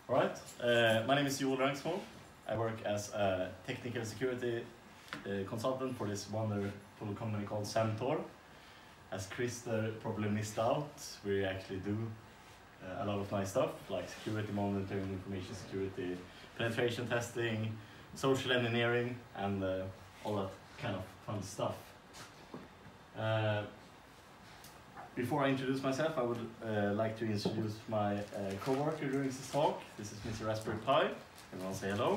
Alright, my name is Joel Rangsmo. I work as a technical security consultant for this wonderful company called Semtor. As Christer probably missed out, we actually do a lot of nice stuff like security monitoring, information security, penetration testing, social engineering, and all that kind of fun stuff. Before I introduce myself, I would like to introduce my co-worker during this talk. This is Mr. Raspberry Pi. Everyone say hello.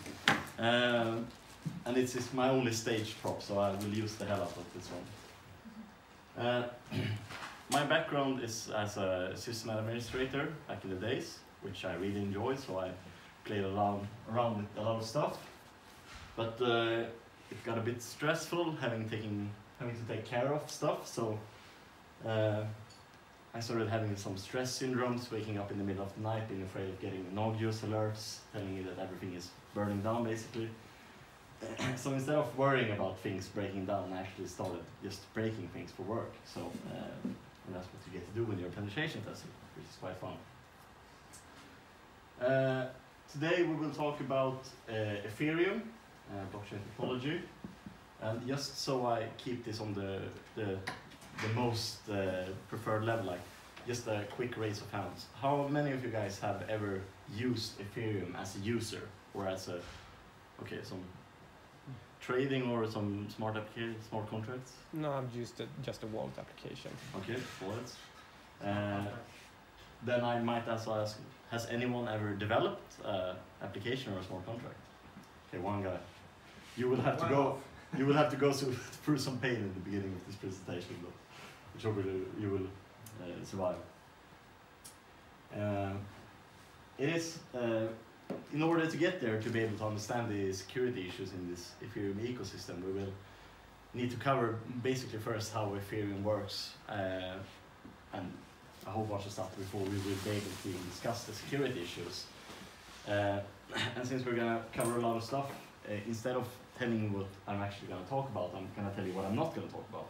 And this is my only stage prop, so I will use the hell out of this one. My background is as a system administrator back in the days, which I really enjoyed, so I played around with a lot of stuff. But it got a bit stressful having to take care of stuff, so I started having some stress syndromes, waking up in the middle of the night, being afraid of getting nodules alerts, telling me that everything is burning down basically. So instead of worrying about things breaking down, I actually started just breaking things for work. So and that's what you get to do when you're a penetration tester, which is quite fun. Today we will talk about Ethereum, blockchain technology, and just so I keep this on the most preferred level, like just a quick raise of hands. How many of you guys have ever used Ethereum as a user or as a, some trading or some smart contracts? No, I've used just a wallet application. Okay, wallets. Then I might also ask, has anyone ever developed an application or a smart contract? Okay, one guy. You will have to go. You will have to go through some pain in the beginning of this presentation, though, which hopefully you will survive. It is in order to get there, to be able to understand the security issues in this Ethereum ecosystem, we will need to cover basically first how Ethereum works and a whole bunch of stuff before we will be able to discuss the security issues. And since we're going to cover a lot of stuff, instead of telling you what I'm actually going to talk about, I'm going to tell you what I'm not going to talk about.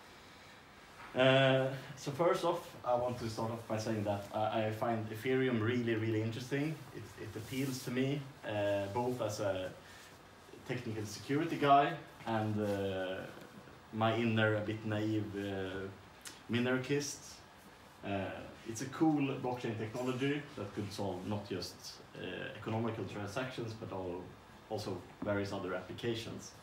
So first off, I want to start off by saying that I find Ethereum really, really interesting. It appeals to me, both as a technical security guy and my inner, a bit naive minarchist. It's a cool blockchain technology that could solve not just economical transactions, but also various other applications.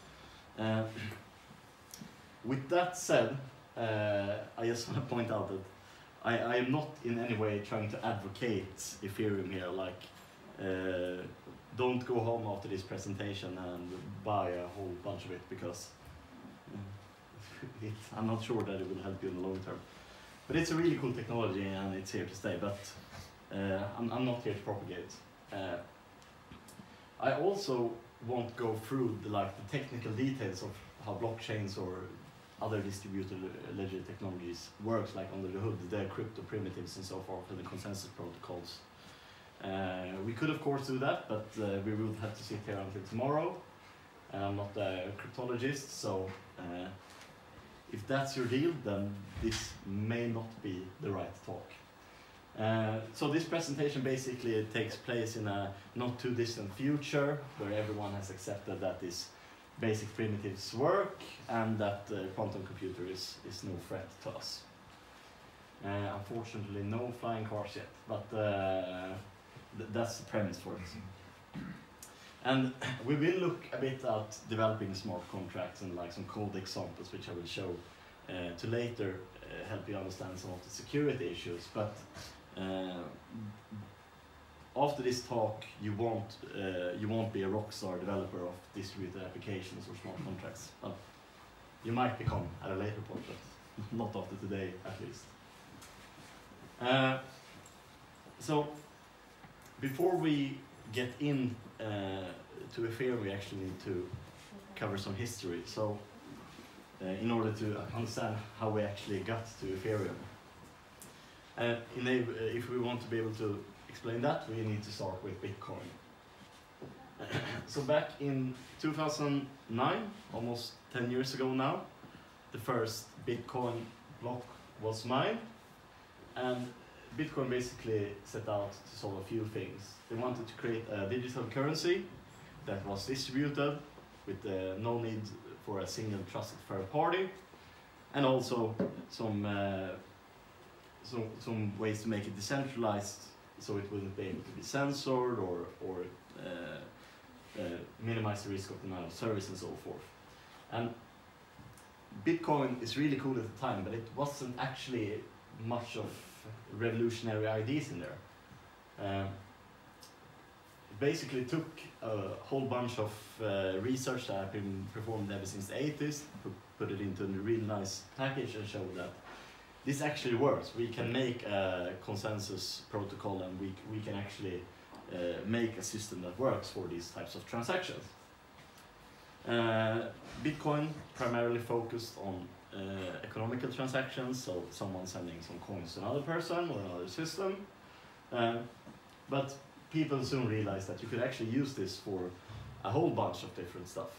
With that said, I just want to point out that I am not in any way trying to advocate Ethereum here, like don't go home after this presentation and buy a whole bunch of it, because I'm not sure that it will help you in the long term. But it's a really cool technology and it's here to stay, but I'm not here to propagate. I also won't go through the technical details of how blockchains or other distributed ledger technologies works, like under the hood, the crypto primitives and so forth, and the consensus protocols. We could of course do that, but we would have to sit here until tomorrow, and I'm not a cryptologist, so if that's your deal, then this may not be the right talk. So this presentation basically takes place in a not too distant future, where everyone has accepted that these basic primitives work and that quantum computer is no threat to us. Unfortunately, no flying cars yet, but that's the premise for it. And we will look a bit at developing smart contracts and some code examples, which I will show to later help you understand some of the security issues. But after this talk, you won't be a rockstar developer of distributed applications or smart contracts. Well, you might become at a later point, but not after today, at least. So before we get in to Ethereum, we actually need to cover some history. So in order to understand how we actually got to Ethereum. If we want to be able to explain that, we need to start with Bitcoin. So back in 2009, almost 10 years ago now, the first Bitcoin block was mined, and Bitcoin basically set out to solve a few things. They wanted to create a digital currency that was distributed with no need for a single trusted third party, and also some ways to make it decentralized, so it wouldn't be able to be censored or minimize the risk of denial of service and so forth. And Bitcoin is really cool at the time, but it wasn't actually much of revolutionary ideas in there. It basically took a whole bunch of research that had been performed ever since the 80s, put it into a really nice package and showed that this actually works. We can make a consensus protocol, and we can actually make a system that works for these types of transactions. Bitcoin primarily focused on economical transactions, so someone sending some coins to another person or another system. But people soon realized that you could actually use this for a whole bunch of different stuff.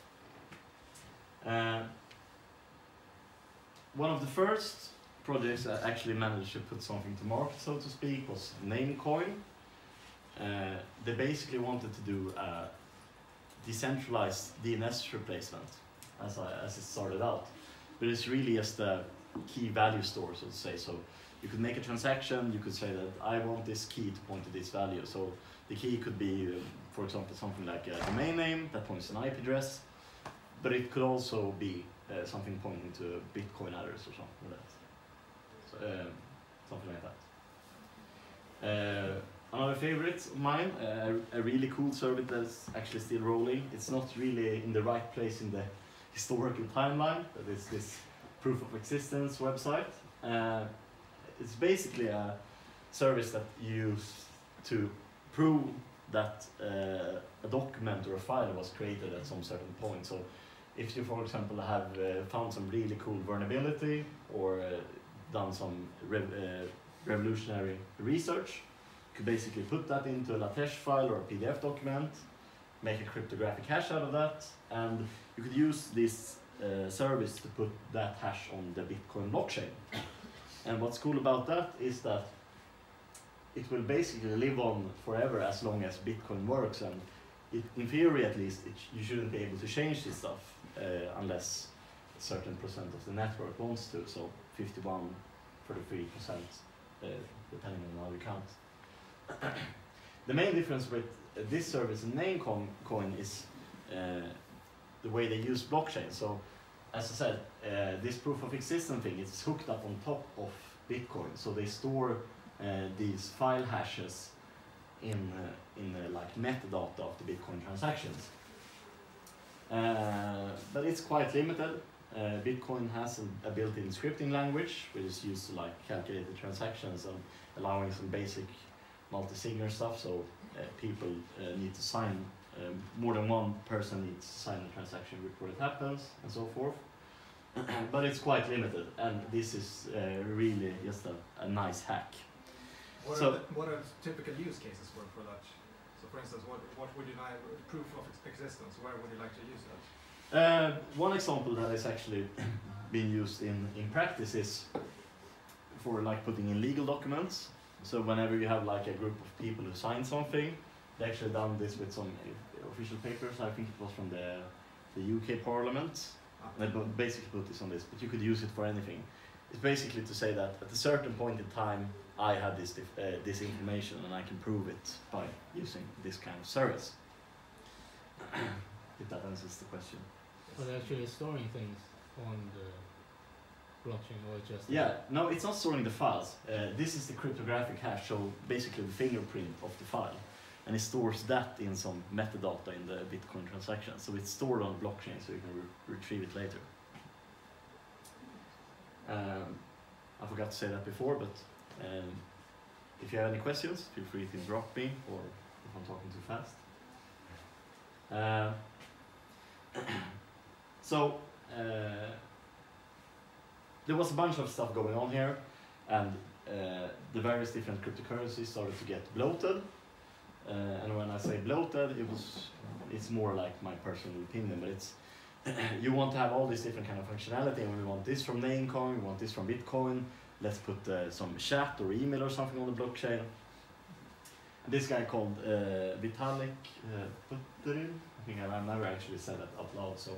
One of the first projects that actually managed to put something to market, so to speak, was Namecoin. They basically wanted to do a decentralized DNS replacement, as it started out. But it's really just a key value store, so to say. So you could make a transaction, you could say that I want this key to point to this value. So the key could be, for example, something like a domain name that points to an IP address, but it could also be something pointing to a Bitcoin address or something like that. So, something like that. Another favorite of mine, a really cool service that's actually still rolling. It's not really in the right place in the historical timeline, but it's this proof of existence website. It's basically a service that you use to prove that a document or a file was created at some certain point. So if you, for example, have found some really cool vulnerability or done some revolutionary research, you could basically put that into a LaTeX file or a PDF document, make a cryptographic hash out of that, and you could use this service to put that hash on the Bitcoin blockchain. And what's cool about that is that it will basically live on forever as long as Bitcoin works, and in theory at least, you shouldn't be able to change this stuff unless a certain percent of the network wants to, so 51, 33%, depending on how you count. The main difference with this service and Namecoin is the way they use blockchain. So, as I said, this proof of existence thing is hooked up on top of Bitcoin. So they store these file hashes in like metadata of the Bitcoin transactions. But it's quite limited. Bitcoin has a built-in scripting language, which is used to like calculate the transactions and allowing some basic multi-signer stuff. So people need to sign, more than one person needs to sign the transaction before it happens, and so forth. But it's quite limited, and this is really just a nice hack. What are typical use cases for that? So for instance, what would you like, proof of existence, where would you like to use that? One example that is actually being used in practice is for like putting in legal documents. So whenever you have like a group of people who sign something, they actually done this with some official papers. I think it was from the UK Parliament. They basically put this on this, but you could use it for anything. It's basically to say that at a certain point in time, I had this information and I can prove it by using this kind of service. If that answers the question. But actually storing things on the blockchain, or just... Yeah, no, it's not storing the files. This is the cryptographic hash, so basically the fingerprint of the file. And it stores that in some metadata in the Bitcoin transaction. So it's stored on blockchain, so you can retrieve it later. I forgot to say that before, but if you have any questions, feel free to interrupt me, or if I'm talking too fast. So there was a bunch of stuff going on here, and the various different cryptocurrencies started to get bloated. And when I say bloated, it's more like my personal opinion, but it's you want to have all this different kind of functionality, and we want this from Namecoin, we want this from Bitcoin, let's put some chat or email or something on the blockchain. And this guy called Vitalik Buterin, I think I've never actually said that out loud, so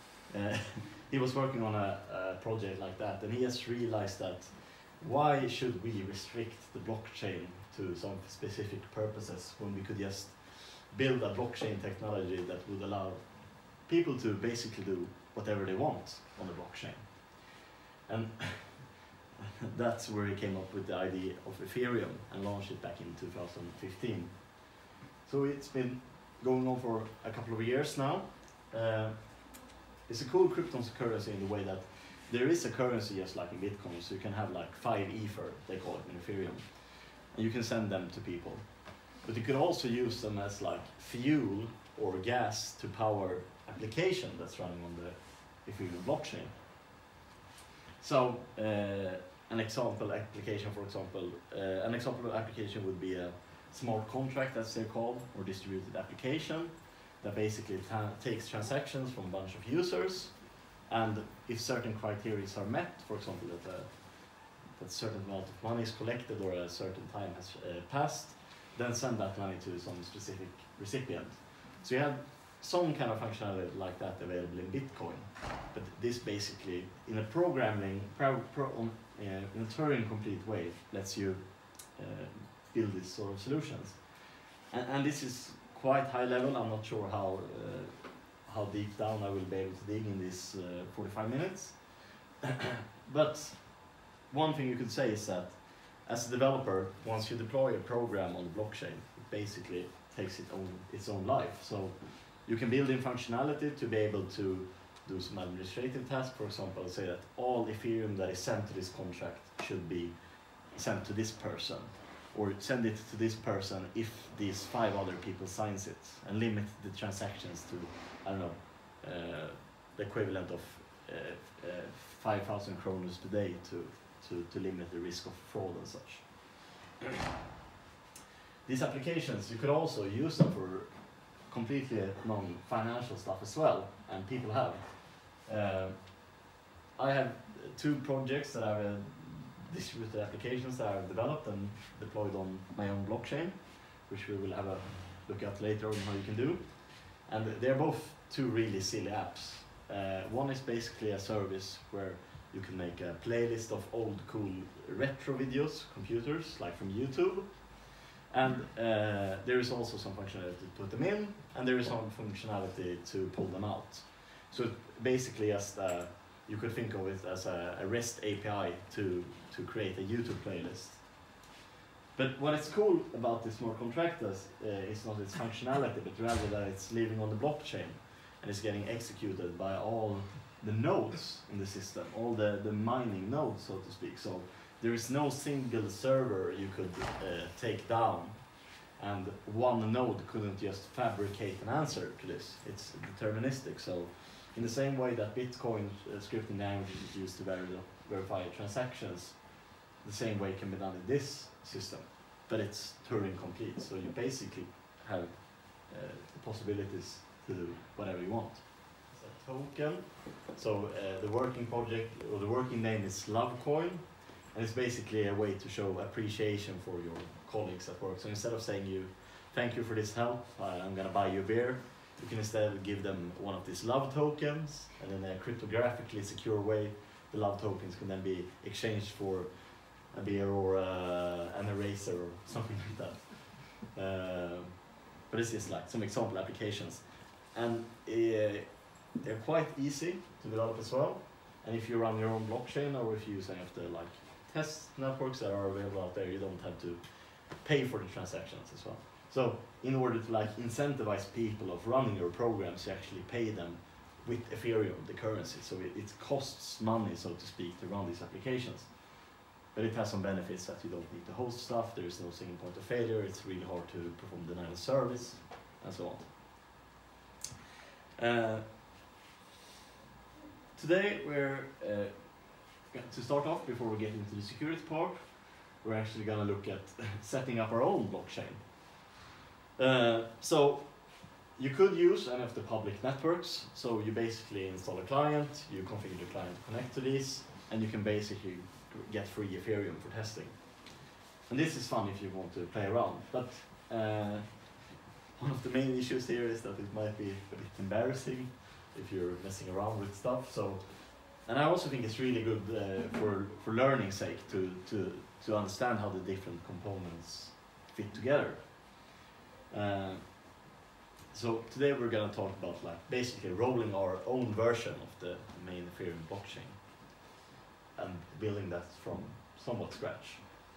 he was working on a project like that, and he has realized that why should we restrict the blockchain to some specific purposes when we could just build a blockchain technology that would allow people to basically do whatever they want on the blockchain. And that's where he came up with the idea of Ethereum and launched it back in 2015. So it's been going on for a couple of years now. It's a cool cryptocurrency in the way that there is a currency just like in Bitcoin, so you can have like 5 Ether, they call it in Ethereum, and you can send them to people. But you could also use them as like fuel or gas to power application that's running on the Ethereum blockchain. So an example application, for example, an example application would be a smart contract, as they're called, or distributed application that basically takes transactions from a bunch of users, and if certain criteria are met, for example, that a certain amount of money is collected or a certain time has passed, then send that money to some specific recipient. So you have some kind of functionality like that available in Bitcoin, but this basically, in a programming, in a Turing-complete way, lets you build these sort of solutions. And this is quite high level. I'm not sure how deep down I will be able to dig in this 45 minutes. But one thing you could say is that as a developer, once you deploy a program on the blockchain, it basically takes its own life. So you can build in functionality to be able to do some administrative tasks. For example, say that all Ethereum that is sent to this contract should be sent to this person, or send it to this person if these 5 other people signs it, and limit the transactions to, I don't know, the equivalent of 5,000 kroners per day to limit the risk of fraud and such. These applications, you could also use them for completely non-financial stuff as well, and people have. I have 2 projects that are distributed applications that I've developed and deployed on my own blockchain, which we will have a look at later on how you can do. And they're both 2 really silly apps. One is basically a service where you can make a playlist of old cool retro videos, computers, like from YouTube. And there is also some functionality to put them in, and there is some functionality to pull them out. So basically just you could think of it as a REST API to create a YouTube playlist. But what is cool about this smart contract is not its functionality, but rather that it's living on the blockchain and it's getting executed by all the nodes in the system, all the mining nodes, so to speak. So there is no single server you could take down, and one node couldn't just fabricate an answer to this. It's deterministic. So in the same way that Bitcoin scripting language is used to verify transactions, the same way can be done in this system, but it's Turing complete. So you basically have the possibilities to do whatever you want. It's a token. So the working project, or the working name is Lovecoin, and it's basically a way to show appreciation for your colleagues at work. So instead of saying thank you for this help, I'm gonna buy you a beer, you can instead give them one of these love tokens, and in a cryptographically secure way, the love tokens can then be exchanged for a beer or an eraser or something like that. But it's just like some example applications, and they're quite easy to develop as well. And if you run your own blockchain, or if you use any of the like test networks that are available out there, you don't have to pay for the transactions as well. So in order to like incentivize people of running your programs, you actually pay them with Ethereum, the currency. So it costs money, so to speak, to run these applications. But it has some benefits that you don't need to host stuff, there is no single point of failure, it's really hard to perform denial of service, and so on. Today we're, to start off, before we get into the security part, we're actually going to look at setting up our own blockchain. So you could use any of the public networks. So you basically install a client, you configure the client to connect to these, and you can basically get free Ethereum for testing. And this is fun if you want to play around, but one of the main issues here is that it might be a bit embarrassing if you're messing around with stuff. So, and I also think it's really good for learning's sake to understand how the different components fit together. So today we're going to talk about like basically rolling our own version of the main Ethereum blockchain and building that from somewhat scratch.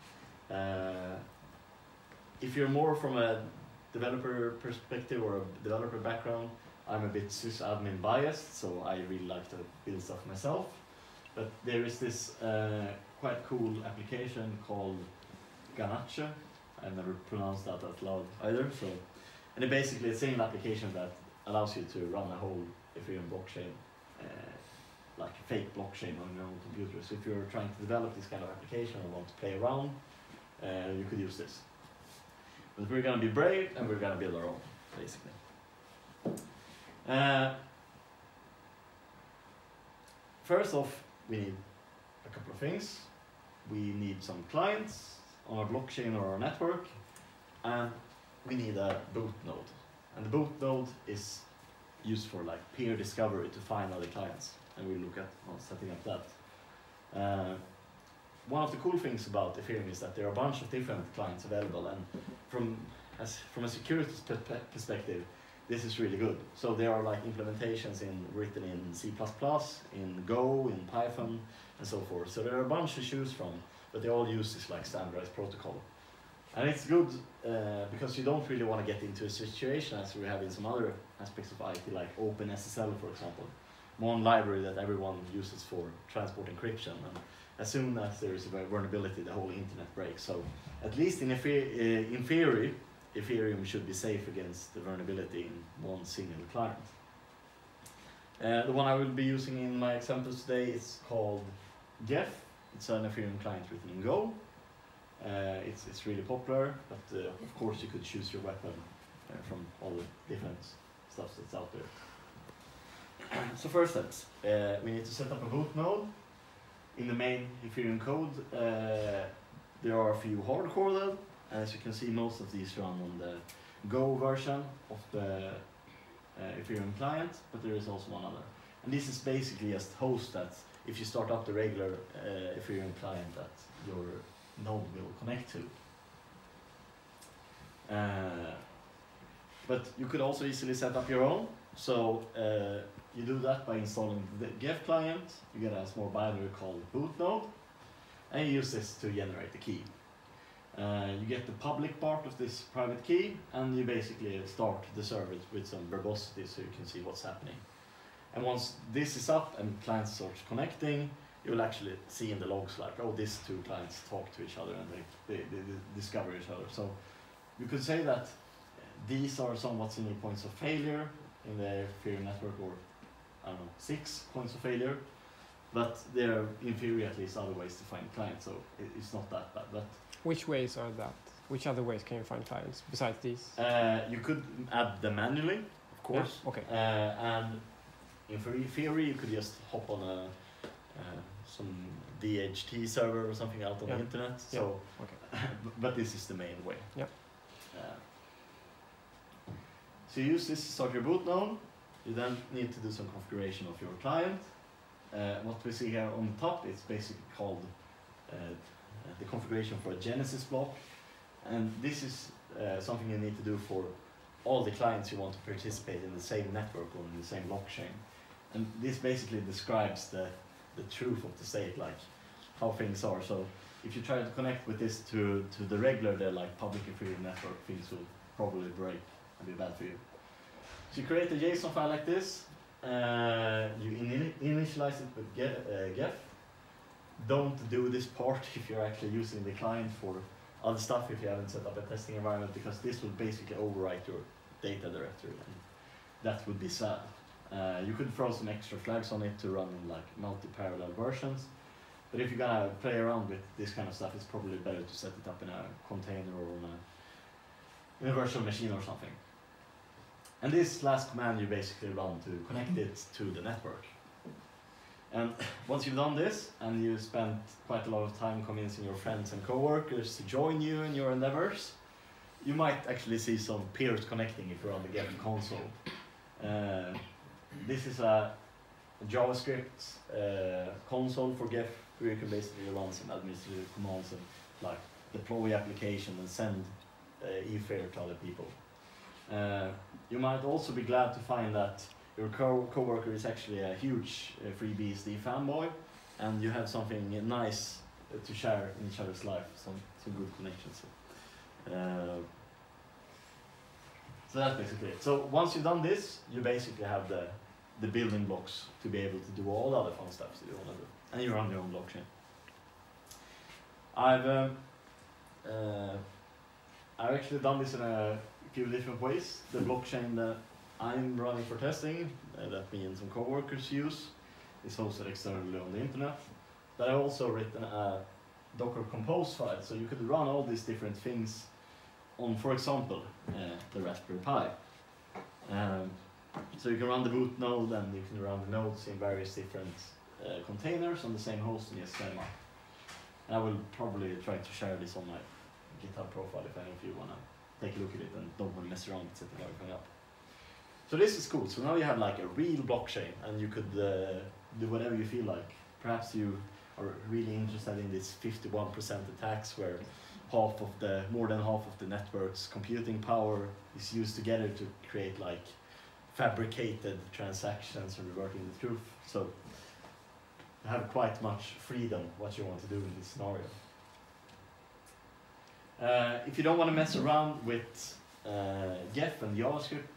If you're more from a developer perspective or a developer background, I'm a bit sysadmin biased, so I really like to build stuff myself. But there is this quite cool application called Ganache. I've never pronounced that out loud either. So, and it's a single application that allows you to run a whole Ethereum blockchain, like a fake blockchain on your own computer. So if you're trying to develop this kind of application or want to play around, you could use this. But we're going to be brave and we're going to build our own, basically. First off, we need a couple of things. We need some clients on our blockchain or our network, and we need a boot node. And the boot node is used for like peer discovery to find other clients, and we'll look at setting up that. One of the cool things about Ethereum is that there are a bunch of different clients available, and from a security perspective, this is really good. So there are like implementations written in C++, in Go, in Python, and so forth. So there are a bunch to choose from, but they all use this like standardized protocol. And it's good because you don't really want to get into a situation as we have in some other aspects of IT, like OpenSSL, for example. One library that everyone uses for transport encryption. And as soon as there is a vulnerability, the whole internet breaks. So at least in theory, Ethereum should be safe against the vulnerability in one single client. The one I will be using in my examples today is called Geth. It's an Ethereum client written in Go. It's really popular, but of course you could choose your weapon from all the different stuff that's out there. So first steps, we need to set up a boot node. In the main Ethereum code, there are a few hard-coded. As you can see, most of these run on the Go version of the Ethereum client, but there is also one other. And this is basically just host that if you start up the regular Ethereum client that your node will connect to. But you could also easily set up your own. So you do that by installing the Geth client. You get a small binary called boot node, and you use this to generate the key. You get the public part of this private key, and you basically start the server with some verbosity so you can see what's happening. And once this is up and clients start connecting, you will actually see in the logs like, oh, these two clients talk to each other and they discover each other. So you could say that these are somewhat single points of failure in the Ethereum network, or I don't know, 6 points of failure. But there are, in theory at least, other ways to find clients, so it's not that bad. But which ways are that? Which other ways can you find clients besides these? You could add them manually, of course. Yeah, okay. And in theory, you could just hop on some DHT server or something out on the internet. So, okay. But this is the main way. Yeah. So you use this to start your boot node. You then need to do some configuration of your client. What we see here on the top is basically called the configuration for a Genesis block. And this is something you need to do for all the clients you want to participate in the same network or in the same blockchain. And this basically describes the truth of the state, like how things are. So if you try to connect with this to the regular, like public Ethereum network, things will probably break and be bad for you. So you create a JSON file like this. You initialize it with Geth. Don't do this part if you're actually using the client for other stuff, if you haven't set up a testing environment, because this will basically overwrite your data directory, and that would be sad. You could throw some extra flags on it to run in like multi-parallel versions, but if you're gonna play around with this kind of stuff, it's probably better to set it up in a container or in a virtual machine or something. And this last command you basically run to connect it to the network. And once you've done this, and you spent quite a lot of time convincing your friends and coworkers to join you in your endeavors, you might actually see some peers connecting if you're on the Geffen console. This is a JavaScript console for Geff, where you can basically run some administrative commands and like deploy application and send e-fare to other people. You might also be glad to find that your co-worker is actually a huge FreeBSD fanboy, and you have something nice to share in each other's life, some good connections. So that's basically it. So once you've done this, you basically have the building blocks to be able to do all the other fun stuff that you want to do, and you run your own blockchain. I've actually done this in a few different ways. The blockchain that I'm running for testing, that me and some coworkers use, is hosted externally on the internet. But I've also written a Docker Compose file, so you could run all these different things on, for example, the Raspberry Pi. So you can run the boot node, and you can run the nodes in various different containers on the same host, and just set them up. And I will probably try to share this on my GitHub profile if any of you want to take a look at it and don't want to mess around with setting everything up. So this is cool. So now you have like a real blockchain, and you could do whatever you feel like. Perhaps you are really interested in this 51% attacks where more than half of the network's computing power is used together to create like fabricated transactions and reverting the truth. So you have quite much freedom what you want to do in this scenario. If you don't want to mess around with Geff and the JavaScript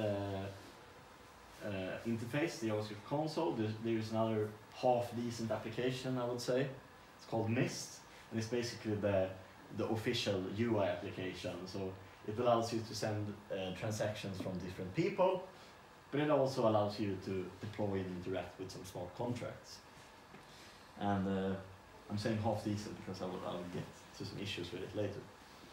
interface, the JavaScript console, there's another half-decent application, I would say. It's called Mist, and it's basically the official UI application. So it allows you to send transactions from different people, but it also allows you to deploy and interact with some smart contracts. And I'm saying half-decent because I'll get to some issues with it later.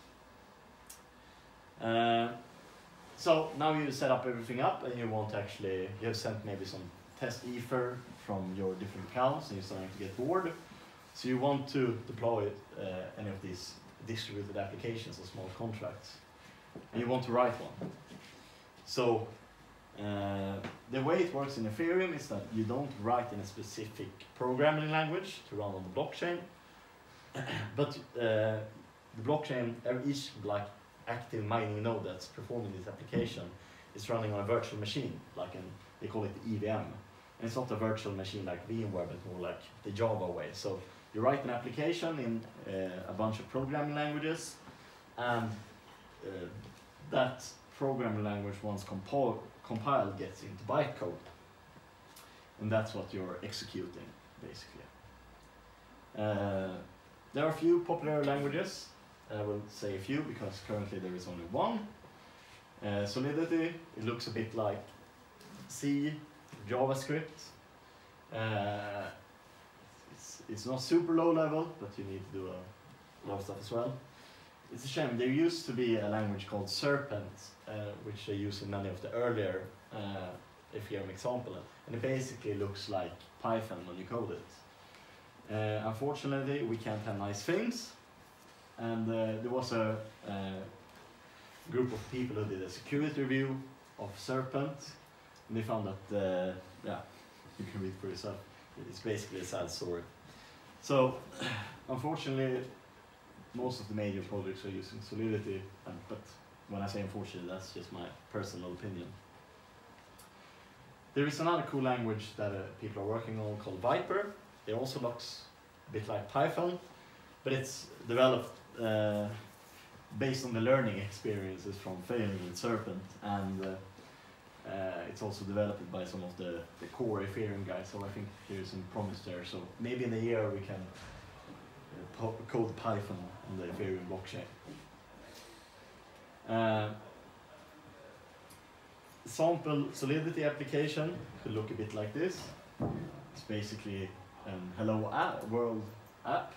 So now you set up everything up, and you have sent maybe some test ether from your different accounts, and you're starting to get bored. So you want to deploy any of these distributed applications or small contracts, and you want to write one. So the way it works in Ethereum is that you don't write in a specific programming language to run on the blockchain, but the blockchain, each active mining node that's performing this application is running on a virtual machine, they call it the EVM. And it's not a virtual machine like VMware, but more like the Java way. So you write an application in a bunch of programming languages, and that programming language, once compiled, gets into bytecode. And that's what you're executing, basically. There are a few popular languages. I will say a few because currently there is only one. Solidity, it looks a bit like C, JavaScript. It's not super low level, but you need to do a lot of stuff as well. It's a shame. There used to be a language called Serpent, which they use in many of the earlier Ethereum examples, and it basically looks like Python when you code it. Unfortunately, we can't have nice things, and there was a group of people who did a security review of Serpent, and they found that, you can read for yourself, it's basically a sad story. So, unfortunately, most of the major projects are using Solidity, but when I say unfortunately, that's just my personal opinion. There is another cool language that people are working on called Viper. It also looks a bit like Python, but it's developed based on the learning experiences from failing with Serpent, and it's also developed by some of the core Ethereum guys, so I think there's some promise there. So maybe in a year we can code Python on the Ethereum blockchain. Sample Solidity application could look a bit like this. It's basically a hello world app.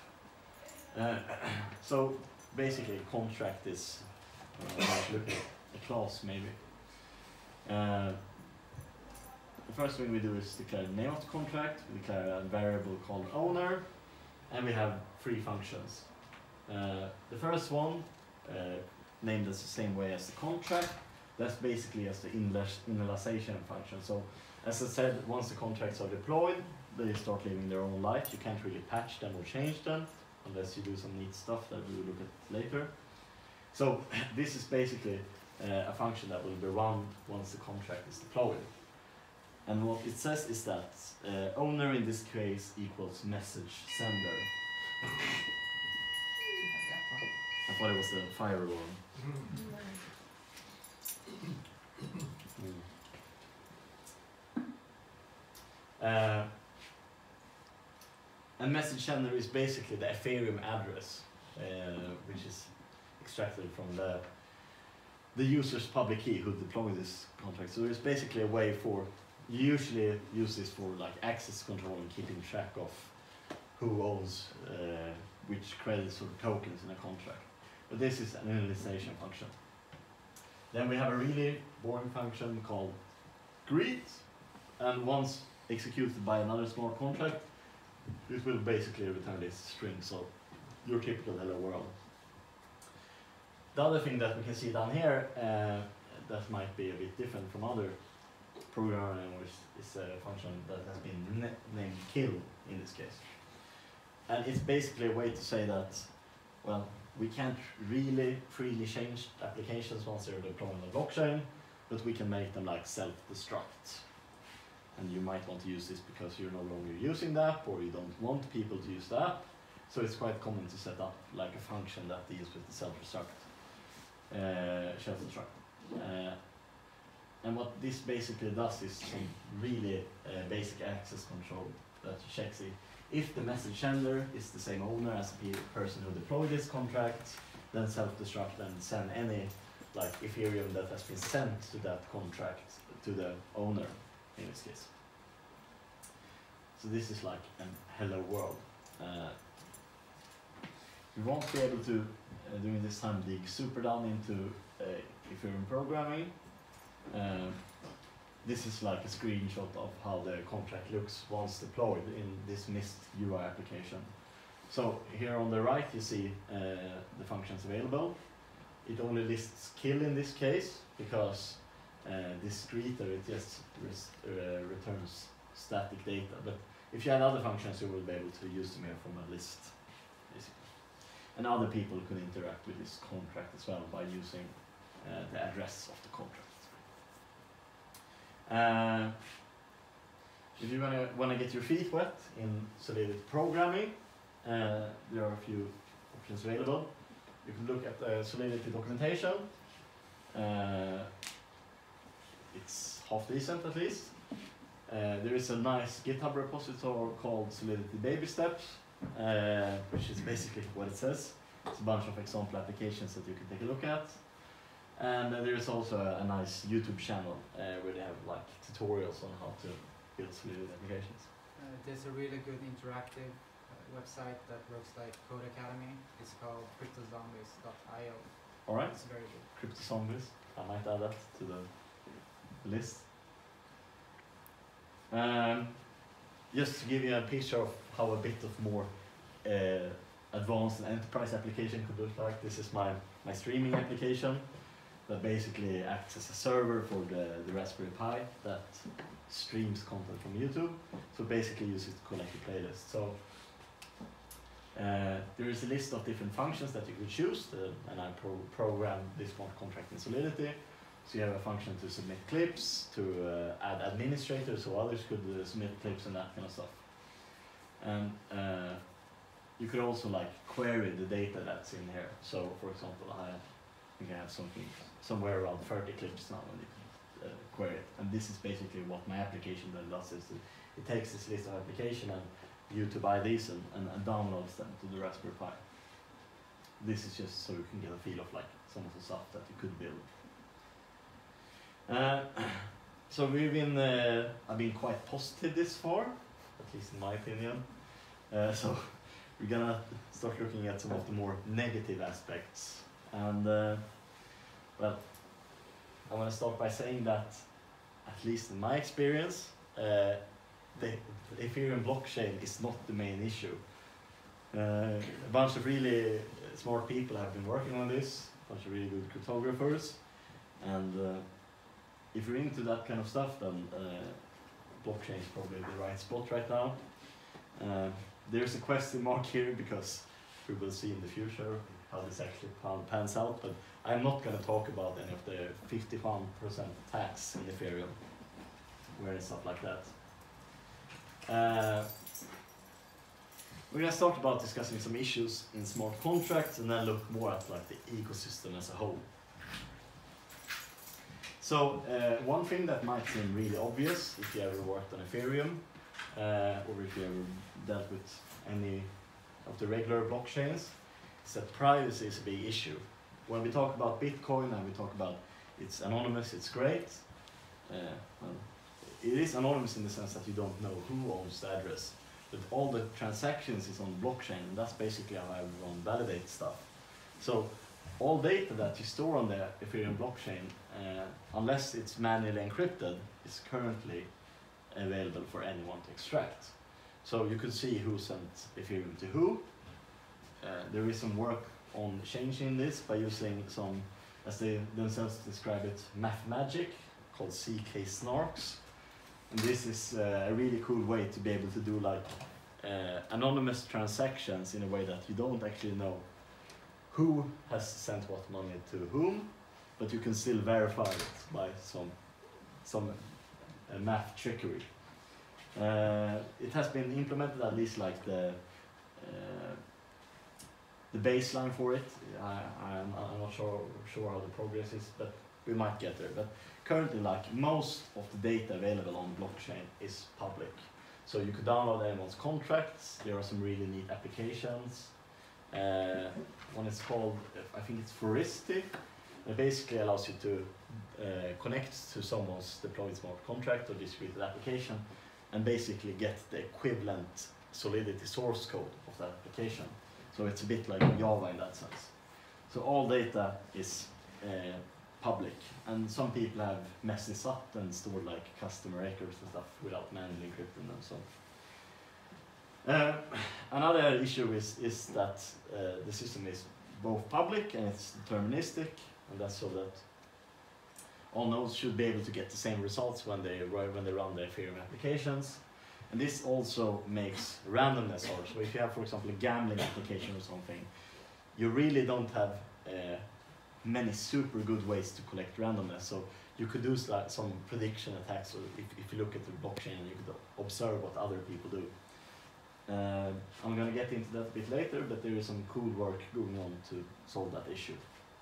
So basically a contract is, look at a class maybe. the first thing we do is declare the name of the contract, we declare a variable called owner, and we have 3 functions. The first one, named as the same way as the contract, that's basically as the initialization function. So as I said, once the contracts are deployed, they start living their own life. You can't really patch them or change them unless you do some neat stuff that we will look at later. So this is basically a function that will be run once the contract is deployed. And what it says is that owner in this case equals message sender. I thought it was the fire alarm. And message sender is basically the Ethereum address, which is extracted from the user's public key who deployed this contract. So it's basically a way for, you usually use this for like access control and keeping track of who owns which credits or tokens in a contract. But this is an initialization function. Then we have a really boring function called greet, and once executed by another smart contract, it will basically return this string, so your typical hello world. The other thing that we can see down here that might be a bit different from other programming languages is a function that has been named kill in this case. And it's basically a way to say that, well, we can't really freely change applications once they're deployed on the blockchain, but we can make them like self-destruct. And you might want to use this because you're no longer using the app, or you don't want people to use the app. So it's quite common to set up like a function that deals with the self-destruct. And what this basically does is some really basic access control that checks if the message sender is the same owner as the person who deployed this contract, then self-destruct and send any like Ethereum that has been sent to that contract to the owner in this case. So this is like an hello world. We won't be able to, during this time, dig super down into Ethereum programming. This is like a screenshot of how the contract looks once deployed in this Mist UI application. So here on the right you see the functions available. It only lists kill in this case because this greeter, it just returns static data. But if you had other functions, you will be able to use them here from a list, basically. And other people could interact with this contract as well by using the address of the contract. If you want to get your feet wet in Solidity programming, there are a few options available. You can look at the Solidity documentation. It's half decent at least. There is a nice GitHub repository called Solidity Baby Steps, which is basically what it says. It's a bunch of example applications that you can take a look at. And there is also a nice YouTube channel where they have like tutorials on how to build Solidity applications. There's a really good interactive website that looks like Code Academy. It's called cryptozombies.io. Alright, It's very good. Crypto Zombies. I might add that to the list. Just to give you a picture of how a bit of more advanced enterprise application could look like, this is my streaming application that basically acts as a server for the Raspberry Pi that streams content from YouTube. So basically use it to collect a playlist. So there is a list of different functions that you could choose, and I programmed this smart contract in Solidity. So you have a function to submit clips, to add administrators so others could submit clips and that kind of stuff. And you could also like query the data that's in here. So for example, I think I have something somewhere around 30 clips now, and you can query it. And this is basically what my application then does, is it takes this list of application and YouTube IDs and downloads them to the Raspberry Pi. This is just so you can get a feel of like some of the stuff that you could build. So I've been quite positive this far, at least in my opinion. So we're gonna start looking at some of the more negative aspects. And well, I want to start by saying that at least in my experience, the Ethereum blockchain is not the main issue. A bunch of really smart people have been working on this, a bunch of really good cryptographers, and if you're into that kind of stuff, then blockchain is probably the right spot right now. There's a question mark here because we will see in the future how this actually pans out, but I'm not going to talk about any of the 51% tax in Ethereum, where stuff like that. We're going to start about discussing some issues in smart contracts and then look more at like the ecosystem as a whole. So one thing that might seem really obvious if you ever worked on Ethereum or if you ever dealt with any of the regular blockchains is that privacy is a big issue. When we talk about Bitcoin and we talk about it's anonymous, it's great. Well, it is anonymous in the sense that you don't know who owns the address, but all the transactions is on blockchain, and that's basically how everyone validates stuff. So all data that you store on the Ethereum blockchain, unless it's manually encrypted, is currently available for anyone to extract. So you could see who sent Ethereum to who. There is some work on changing this by using some, as they themselves describe it, math magic called CK snarks. And this is a really cool way to be able to do like anonymous transactions in a way that you don't actually know who has sent what money to whom, but you can still verify it by some math trickery. It has been implemented, at least like the baseline for it. I'm not sure how the progress is, but we might get there. But currently, like most of the data available on blockchain is public. So you could download anyone's contracts. There are some really neat applications. One is called, I think it's Foristy. It basically allows you to connect to someone's deployed smart contract or distributed application and basically get the equivalent Solidity source code of that application. So it's a bit like Java in that sense. So all data is public, and some people have messed this up and stored like customer records and stuff without manually encrypting them. So another issue is that the system is both public and it's deterministic, and that's so that all nodes should be able to get the same results when they run the Ethereum applications. And this also makes randomness hard. So if you have, for example, a gambling application or something, you really don't have many super good ways to collect randomness. So you could do some prediction attacks, so if you look at the blockchain, you could observe what other people do. I'm going to get into that a bit later, but there is some cool work going on to solve that issue.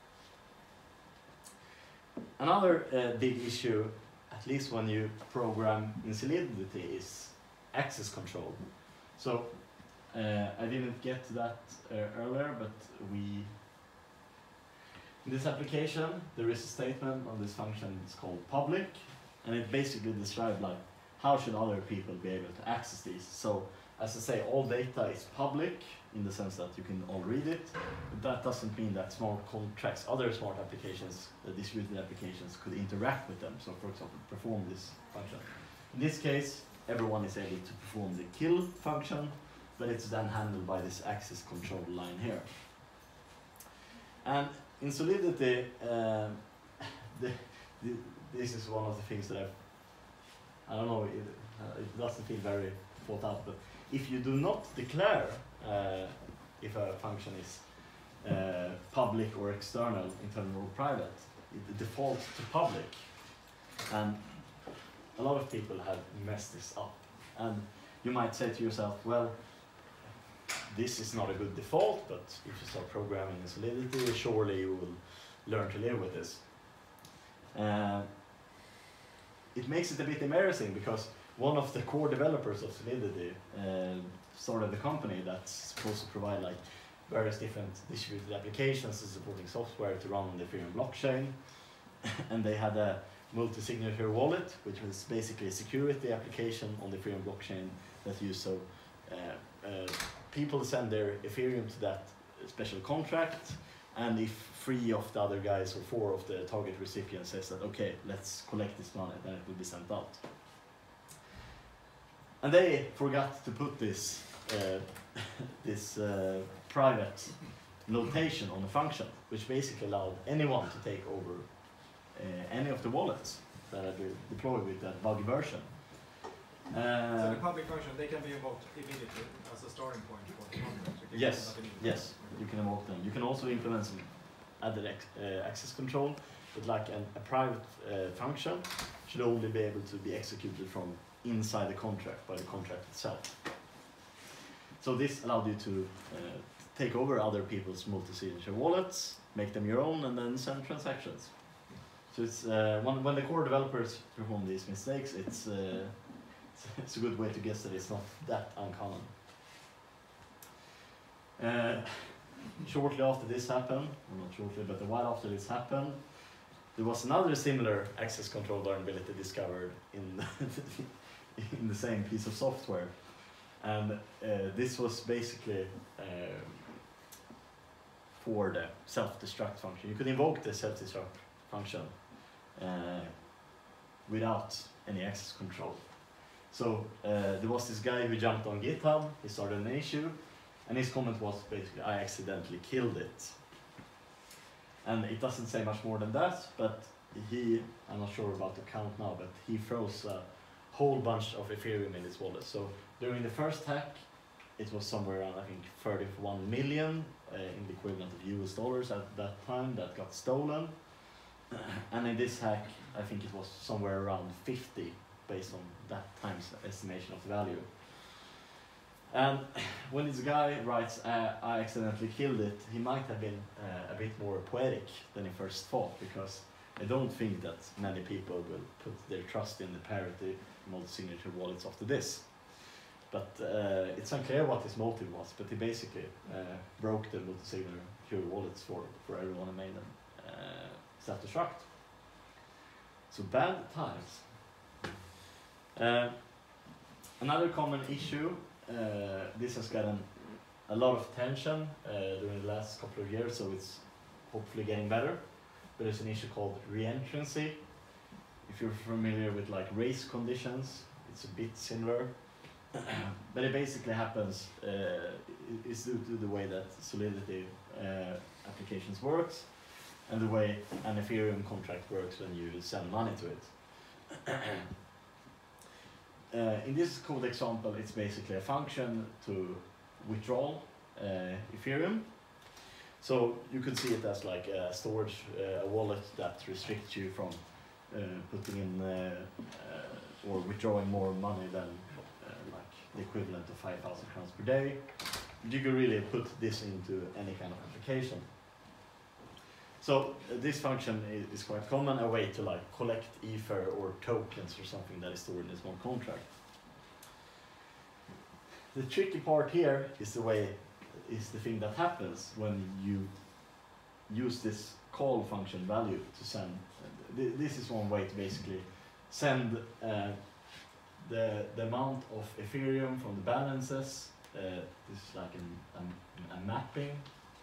Another big issue, at least when you program in Solidity, is access control. So I didn't get to that earlier, but in this application there is a statement on this function. It's called public, and it basically describes like how should other people be able to access these. So as I say, all data is public in the sense that you can all read it, but that doesn't mean that smart contracts, other smart applications, distributed applications, could interact with them. So for example, perform this function. In this case, everyone is able to perform the kill function, but it's then handled by this access control line here. And in Solidity, this is one of the things that I don't know, it doesn't feel very thought out, but if you do not declare if a function is public or external, internal or private, it defaults to public. And a lot of people have messed this up. And you might say to yourself, well, this is not a good default, but if you start programming in Solidity, surely you will learn to live with this. It makes it a bit embarrassing because one of the core developers of Solidity started a company that's supposed to provide like various different distributed applications and supporting software to run on the Ethereum blockchain. And they had a multi-signature wallet, which was basically a security application on the Ethereum blockchain that used so people send their Ethereum to that special contract, and if 3 of the other guys or 4 of the target recipients says that, okay, let's collect this money, then it will be sent out. And they forgot to put this private notation on the function, which basically allowed anyone to take over any of the wallets that are deployed with that buggy version. So the public function, they can be invoked immediately as a starting point for the contract. So you can Yes, do that immediately. yes, you can invoke them. You can also implement some added access control, but like a private function should only be able to be executed from inside the contract by the contract itself. So this allowed you to take over other people's multi-signature wallets, make them your own, and then send transactions. So it's when the core developers perform these mistakes, it's a good way to guess that it's not that uncommon. Shortly after this happened, or not shortly, but a while after this happened, there was another similar access control vulnerability discovered in in the same piece of software, and this was basically for the self-destruct function. You could invoke the self-destruct function without any access control. So there was this guy who jumped on GitHub, he started an issue, and his comment was basically, I accidentally killed it. And it doesn't say much more than that, but I'm not sure about the count now, but he froze a whole bunch of Ethereum in his wallet. So during the first hack, it was somewhere around, I think, 31 million in the equivalent of US dollars at that time that got stolen. And in this hack, I think it was somewhere around 50 based on that time's estimation of the value. And when this guy writes, I accidentally killed it, he might have been a bit more poetic than he first thought, because I don't think that many people will put their trust in the parity multi-signature wallets after this. But it's unclear what his motive was, but he basically broke the multi-signature wallets for everyone and made them self-destruct. So bad times. Another common issue, this has gotten a lot of attention during the last couple of years, so it's hopefully getting better. But there's an issue called reentrancy. If you're familiar with like race conditions, it's a bit similar. But it basically happens, is due to the way that Solidity applications works, and the way an Ethereum contract works when you send money to it. In this code example, it's basically a function to withdraw Ethereum. So you could see it as like a storage, a wallet that restricts you from putting in or withdrawing more money than like the equivalent of 5,000 crowns per day. You could really put this into any kind of application. So this function is quite common, a way to like collect ether or tokens or something that is stored in this one contract. The tricky part here is the thing that happens when you use this call function value to send. This is one way to basically send the amount of Ethereum from the balances. This is like a mapping.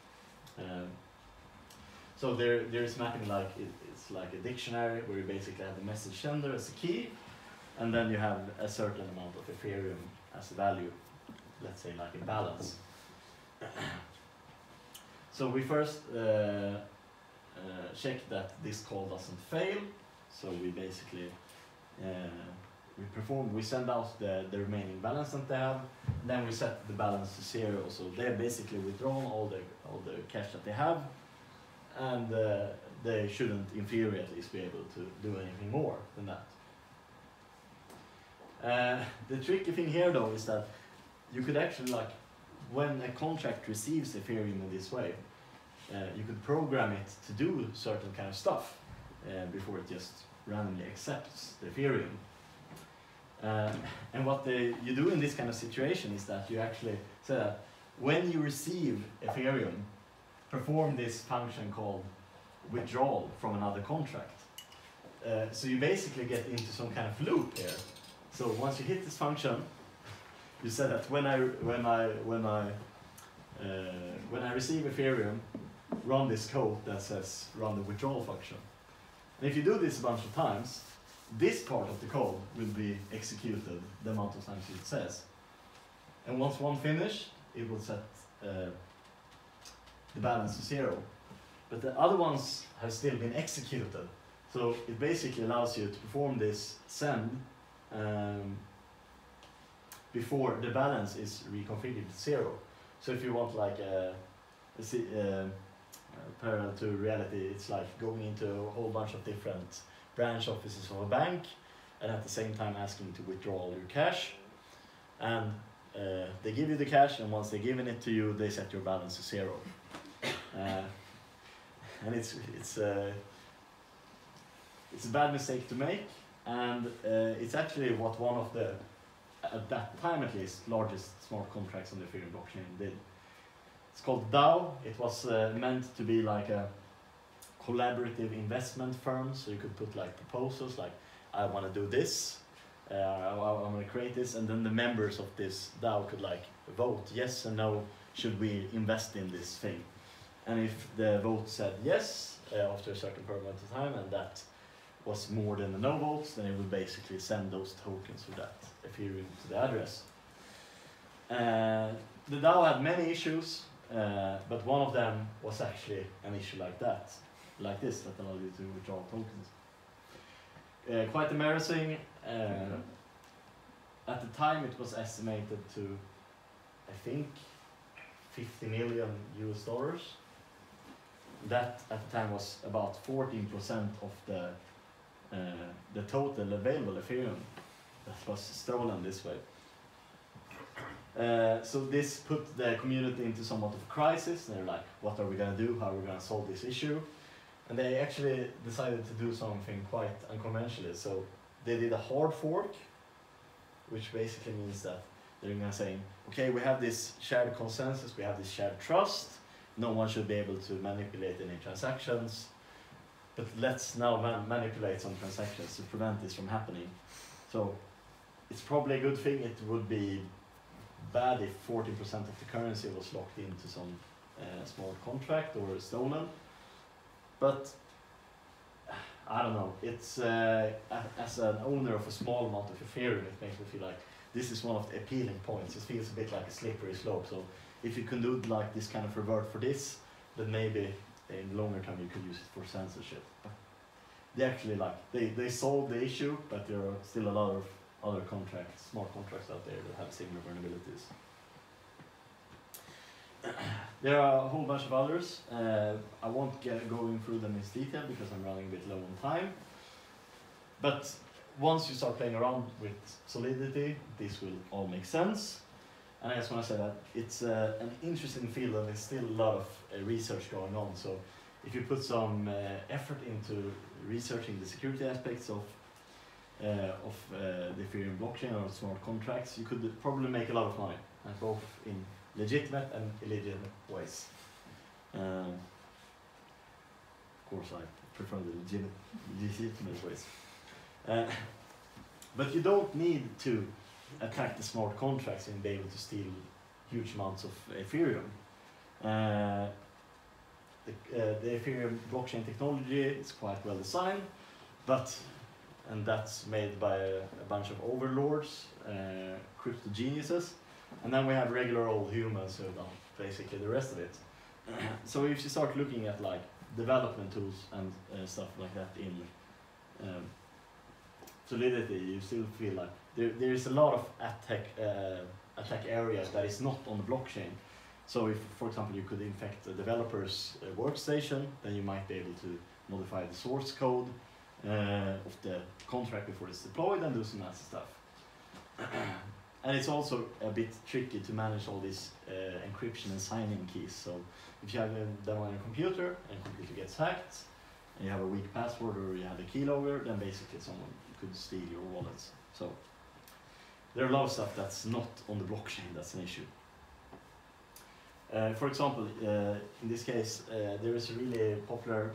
So there is mapping like it's like a dictionary where you basically have the message sender as a key, and then you have a certain amount of Ethereum as a value, let's say like a balance. So we first check that this call doesn't fail. So we basically we send out the remaining balance that they have. Then we set the balance to 0. So they're basically withdrawn all the cash that they have. And they shouldn't, in theory at least, be able to do anything more than that. The tricky thing here though is that you could actually, like, when a contract receives Ethereum in this way, you could program it to do certain kind of stuff before it just randomly accepts the Ethereum. And what you do in this kind of situation is that you actually say that when you receive Ethereum, perform this function called withdrawal from another contract. So you basically get into some kind of loop here. So once you hit this function, you say that when I receive Ethereum, run this code that says run the withdrawal function. And if you do this a bunch of times, this part of the code will be executed the amount of times it says. And once one finished, it will set the balance to 0. But the other ones have still been executed. So it basically allows you to perform this send before the balance is reconfigured to 0. So if you want like parallel to reality, it's like going into a whole bunch of different branch offices of a bank and at the same time asking to withdraw all your cash. And they give you the cash, and once they've given it to you, they set your balance to 0. And it's a bad mistake to make, and it's actually what one of the, at that time at least, largest smart contracts on the Ethereum blockchain did. It's called DAO. It was meant to be like a collaborative investment firm, so you could put like proposals like, I want to do this, I want to create this, and then the members of this DAO could like vote yes and no, should we invest in this thing? And if the vote said yes after a certain period of time, and that was more than the no votes, then it would basically send those tokens with that Ethereum to the address. The DAO had many issues, but one of them was actually an issue like that, like this, that allowed you to withdraw tokens. Quite embarrassing. At the time it was estimated to, I think, 50 million US dollars. That at the time was about 14% of the total available Ethereum that was stolen this way. So this put the community into somewhat of a crisis. They're like, what are we going to do? How are we going to solve this issue? And they actually decided to do something quite unconventional. So they did a hard fork, which basically means that they're going to say, okay, we have this shared consensus, we have this shared trust, no one should be able to manipulate any transactions, but let's now manipulate some transactions to prevent this from happening. So it's probably a good thing. It would be bad if 40% of the currency was locked into some smart contract or stolen. But I don't know, it's as an owner of a small amount of Ethereum, it makes me feel like this is one of the appealing points. It feels a bit like a slippery slope. So if you can do like this kind of revert for this, then maybe in the longer term you could use it for censorship. But they actually they solved the issue, but there are still a lot of other contracts, smart contracts out there that have similar vulnerabilities. There are a whole bunch of others. I won't going through them in detail because I'm running a bit low on time. But once you start playing around with Solidity, this will all make sense. And I just want to say that it's an interesting field and there's still a lot of research going on. So if you put some effort into researching the security aspects of the Ethereum blockchain or smart contracts, you could probably make a lot of money, both in legitimate and illegitimate ways. Of course, I prefer the legitimate ways. But you don't need to attack the smart contracts and be able to steal huge amounts of Ethereum. The Ethereum blockchain technology is quite well designed, and that's made by a bunch of overlords, crypto geniuses, and then we have regular old humans who have done basically the rest of it. So if you start looking at like development tools and stuff like that in Solidity, you still feel like there is a lot of attack areas that is not on the blockchain. So if, for example, you could infect a developer's workstation, then you might be able to modify the source code of the contract before it's deployed and do some nasty stuff. And it's also a bit tricky to manage all these encryption and sign-in keys. So if you have them on your computer and the computer gets hacked, and you have a weak password or you have a keylogger, then basically someone could steal your wallets. So there are a lot of stuff that's not on the blockchain that's an issue. For example, in this case, there is a really popular,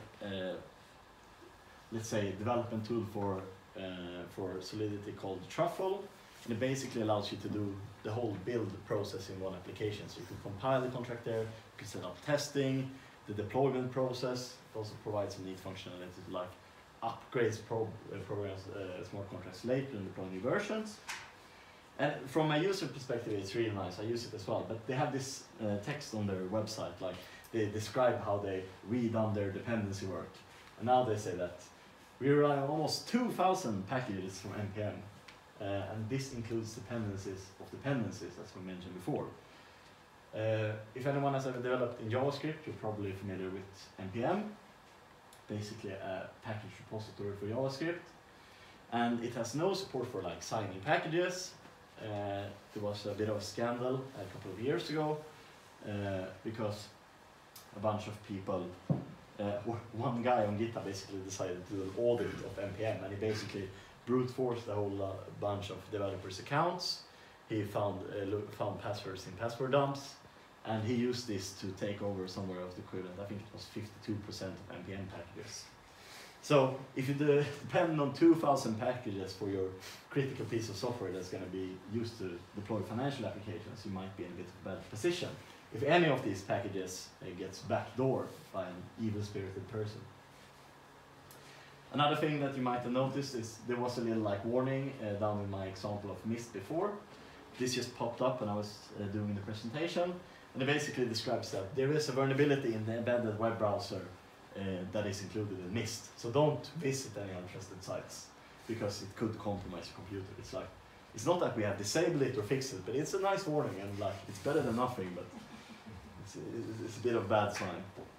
let's say, development tool for Solidity called Truffle. And it basically allows you to do the whole build process in one application. So you can compile the contract there, you can set up testing, the deployment process. It also provides some neat functionality to like upgrades programs, smart contracts later and deploy new versions. And from a user perspective, it's really nice. I use it as well. But they have this text on their website, like they describe how they redone their dependency work. And now they say that we rely on almost 2,000 packages from NPM. And this includes dependencies of dependencies, as we mentioned before. If anyone has ever developed in JavaScript, you're probably familiar with NPM. Basically a package repository for JavaScript. And it has no support for like signing packages. There was a bit of a scandal a couple of years ago because a bunch of people, one guy on GitHub basically decided to do an audit of NPM, and he basically brute forced a whole bunch of developers' accounts. He found passwords in password dumps, and he used this to take over somewhere of the equivalent. I think it was 52% of NPM packages. So if you depend on 2,000 packages for your critical piece of software that's going to be used to deploy financial applications, you might be in a bit of a bad position if any of these packages gets backdoored by an evil-spirited person. Another thing that you might have noticed is there was a little like warning down in my example of Mist before. This just popped up when I was doing the presentation, and it basically describes that there is a vulnerability in the embedded web browser that is included in Mist. So don't visit any untrusted sites, because it could compromise your computer. It's not that we have disabled it or fixed it, but it's a nice warning, and like it's better than nothing, but it's a bit of a bad sign.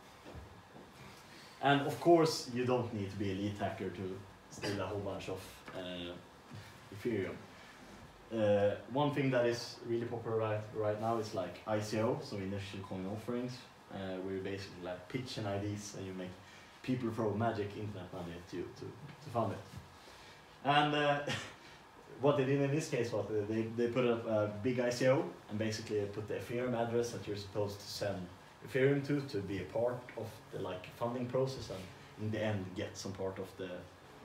And of course, you don't need to be a lead hacker to steal a whole bunch of Ethereum. One thing that is really popular right now is like ICO, so initial coin offerings, where you basically like pitch an IDs and you make people throw magic internet money to fund it. And what they did in this case was they put up a big ICO and basically put the Ethereum address that you're supposed to send Ethereum to be a part of the like funding process, and in the end get some part of the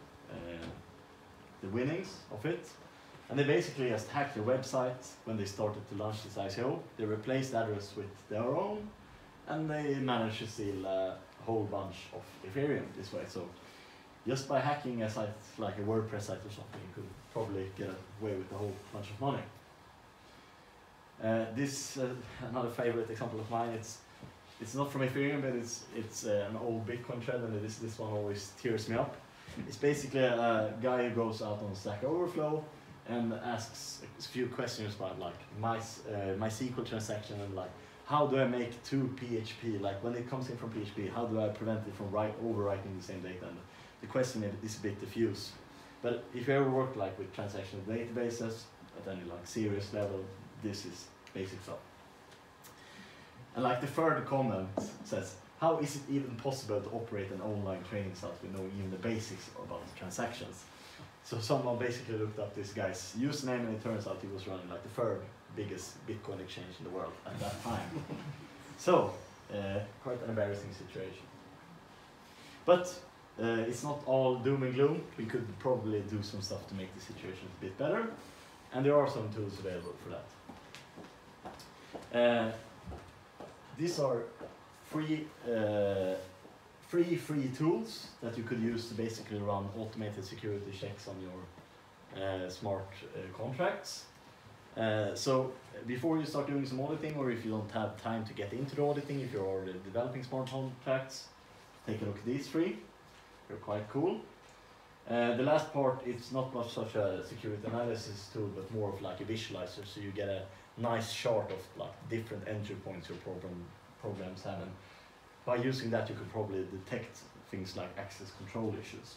winnings of it. And they basically just hacked their website when they started to launch this ICO. They replaced the address with their own, and they managed to steal a whole bunch of Ethereum this way. So just by hacking a site like a WordPress site or something, you could probably get away with a whole bunch of money. This another favorite example of mine. It's not from Ethereum, but it's an old Bitcoin thread, and this one always tears me up. It's basically a guy who goes out on Stack Overflow and asks a few questions about like my SQL transaction, and like how do I make two PHP, like when it comes in from PHP, how do I prevent it from overwriting the same data? And the question is a bit diffuse. But if you ever work like with transactional databases at any like serious level, this is basic stuff. And like the third comment says, how is it even possible to operate an online trading site with knowing even the basics about the transactions? So someone basically looked up this guy's username, and it turns out he was running like the third biggest Bitcoin exchange in the world at that time. So, quite an embarrassing situation. But it's not all doom and gloom. We could probably do some stuff to make the situation a bit better, and there are some tools available for that. These are free tools that you could use to basically run automated security checks on your smart contracts. So before you start doing some auditing, or if you don't have time to get into the auditing, if you're already developing smart contracts, take a look at these three. They're quite cool. The last part, it's not much such a security analysis tool, but more of like a visualizer, so you get a nice chart of like different entry points your programs have, and by using that you could probably detect things like access control issues.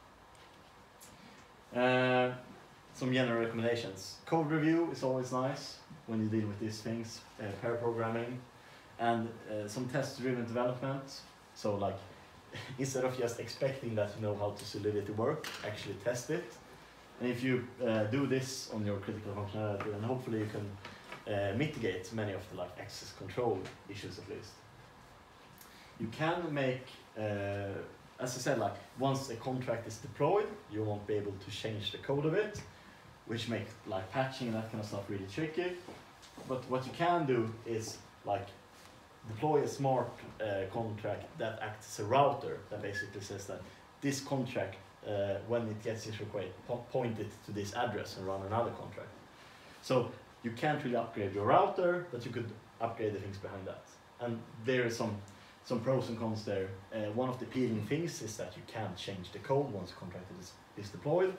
Some general recommendations. Code review is always nice when you deal with these things, pair programming, and some test-driven development. So like, instead of just expecting that you know how to Solidity work, actually test it. And if you do this on your critical functionality, then hopefully you can mitigate many of the like access control issues at least. You can make, as I said, like once a contract is deployed, you won't be able to change the code of it, which makes like patching and that kind of stuff really tricky. But what you can do is like deploy a smart contract that acts as a router that basically says that this contract, when it gets this request, point it to this address and run another contract. So you can't really upgrade your router, but you could upgrade the things behind that. And there is some pros and cons there. One of the appealing things is that you can't change the code once the contract is deployed.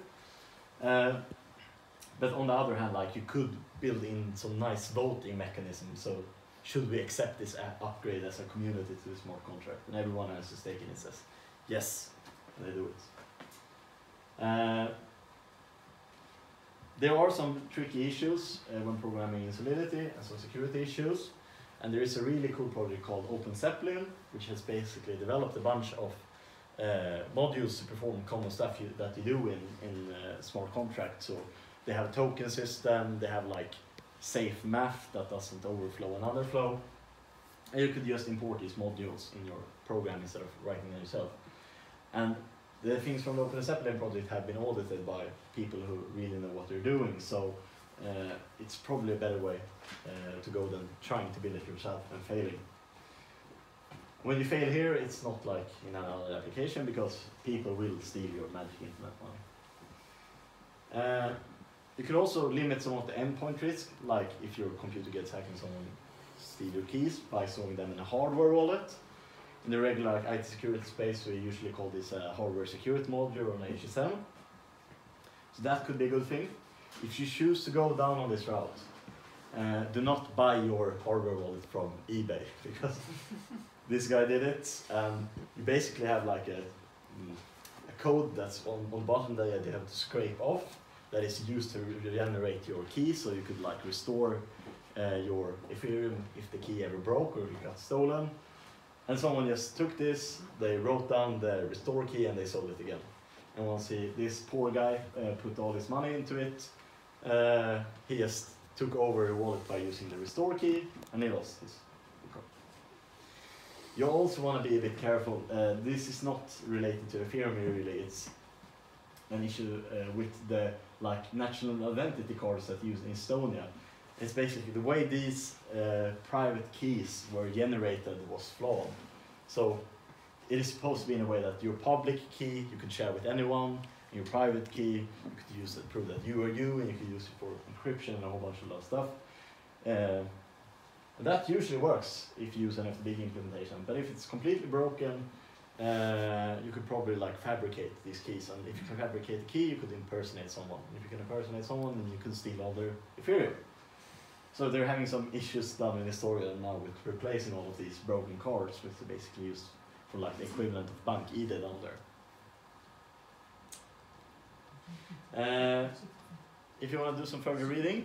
But on the other hand, like, you could build in some nice voting mechanisms. So should we accept this upgrade as a community to the smart contract? And everyone has a stake in it, says yes, and they do it. There are some tricky issues when programming in Solidity and some security issues. And there is a really cool project called OpenZeppelin, which has basically developed a bunch of modules to perform common stuff that you do in smart contracts. So they have a token system, they have like safe math that doesn't overflow another flow. And you could just import these modules in your program instead of writing them yourself. And the things from the OpenZeppelin project have been audited by people who really know what they're doing. So it's probably a better way to go than trying to build it yourself and failing. When you fail here, it's not like in another application, because people will steal your magic internet money. You can also limit some of the endpoint risk, like if your computer gets hacked and someone steals your keys, by storing them in a hardware wallet. In the regular IT security space, we usually call this a hardware security module or an HSM. So that could be a good thing. If you choose to go down on this route, do not buy your hardware wallet from eBay, because this guy did it. You basically have like a code that's on the bottom that you have to scrape off, that is used to regenerate your key, so you could like restore your Ethereum if the key ever broke or it got stolen. And someone just took this, they wrote down the restore key, and they sold it again. And once this poor guy put all his money into it, he just took over the wallet by using the restore key, and he lost his code. You also want to be a bit careful. This is not related to Ethereum really, it's an issue with the national identity cards that used in Estonia. It's basically the way these private keys were generated was flawed. So it is supposed to be in a way that your public key you can share with anyone, and your private key you could use to prove that you are you, and you could use it for encryption and a whole bunch of other stuff. And that usually works if you use an FTP implementation. But if it's completely broken, you could probably fabricate these keys. And if you can fabricate a key, you could impersonate someone. And if you can impersonate someone, then you can steal all their Ethereum. So they're having some issues down in Estonia now with replacing all of these broken cards, which they basically use for the equivalent of bank ID down there. If you want to do some further reading,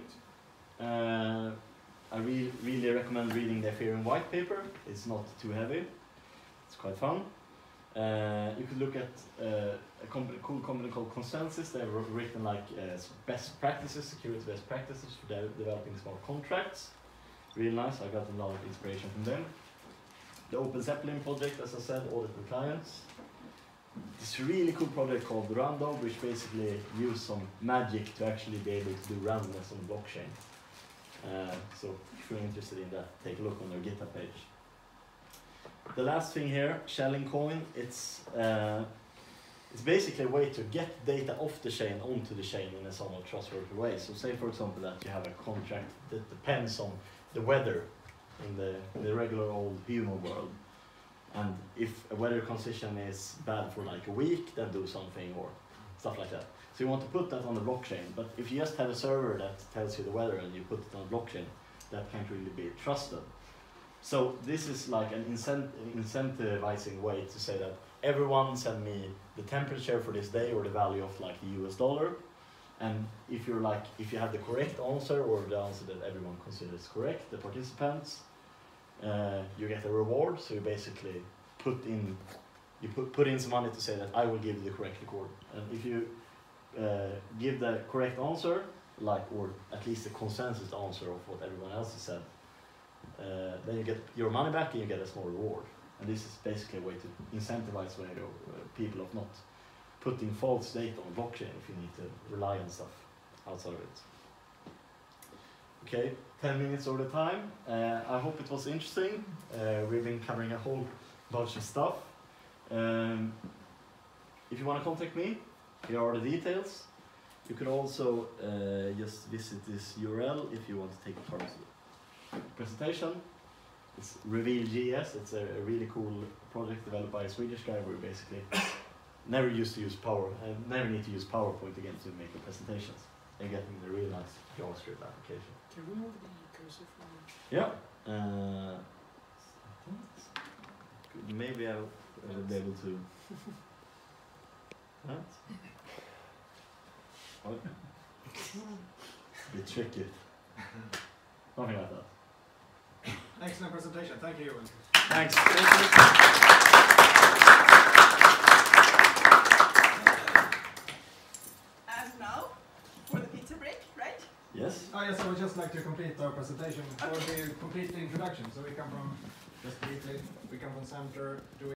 I really recommend reading the Ethereum white paper. It's not too heavy. It's quite fun. You could look at a cool company called ConsenSys. They've written best practices, security best practices for developing smart contracts. Really nice. I got a lot of inspiration from them. The OpenZeppelin project, as I said, audited clients. This really cool project called Rando, which basically used some magic to actually be able to do randomness on the blockchain. So if you're interested in that, take a look on their GitHub page. The last thing here, Shelling Coin, it's basically a way to get data off the chain onto the chain in a somewhat trustworthy way. So say for example that you have a contract that depends on the weather in the regular old human world. And if a weather condition is bad for a week, then do something or stuff like that. So you want to put that on the blockchain, but if you just have a server that tells you the weather and you put it on the blockchain, that can't really be trusted. So this is an incentivizing way to say that everyone send me the temperature for this day or the value of the US dollar. And if you have the correct answer, or the answer that everyone considers correct, the participants, you get a reward. So you basically put in some money to say that I will give you the correct record. And if you give the correct answer, or at least the consensus answer of what everyone else has said, then you get your money back and you get a small reward. And this is basically a way to incentivize people of not putting false data on blockchain if you need to rely on stuff outside of it. Okay, 10 minutes over the time. I hope it was interesting. We've been covering a whole bunch of stuff. If you want to contact me, here are the details. You can also just visit this URL if you want to take part in the presentation. It's Reveal.js. It's a really cool project developed by a Swedish guy where we basically never used to use never need to use PowerPoint again to make the presentations. And getting the really nice JavaScript application. Can we move the cursor from? Yeah. I think maybe I will be able to. That? What? It's a bit tricky. Something like that. Excellent presentation. Thank you. Thanks. And now, for the pizza break, right? Yes. Oh yes, I would just like to complete our presentation or the complete introduction. So we come from, just briefly, we come from Center doing